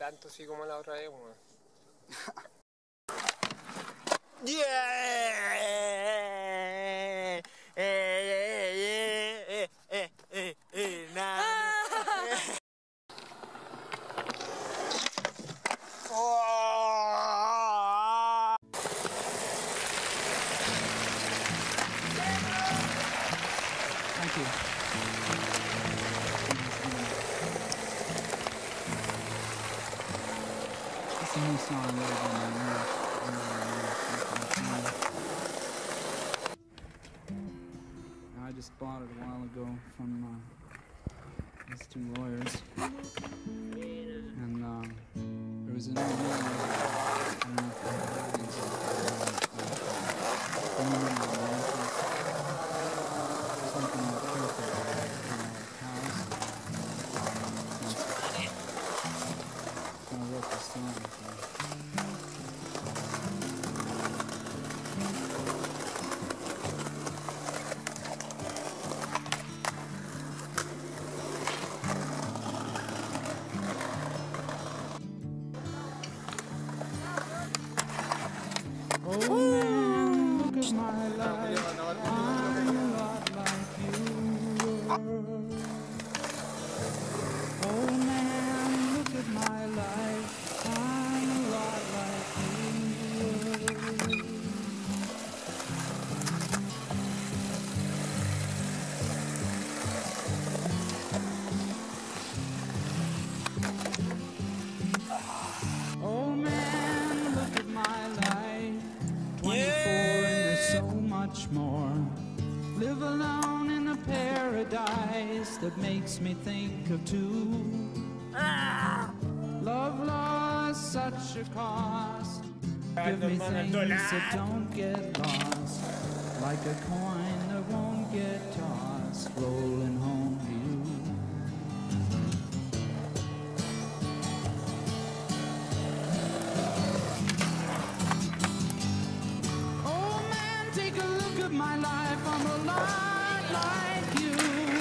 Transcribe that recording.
tanto así como la otra vez, weón. Thank you. It's a new song. I just bought it a while ago from these two lawyers, and there was a new name. I don't know if you heard of it. Something like perfect, cows. I wrote this song for oh man, look at my life. I'm a lot like you were. Oh man, look at my life. I'm a lot like you were. Oh man, look at my life. 24 and there's so much more. Live alone in a paradise that makes me think of two. Love lost such a cost. Give me things that don't get lost. Like a coin that won't get tossed. Rolling home to you. Oh man, take a look at my life. I'm a lot like you.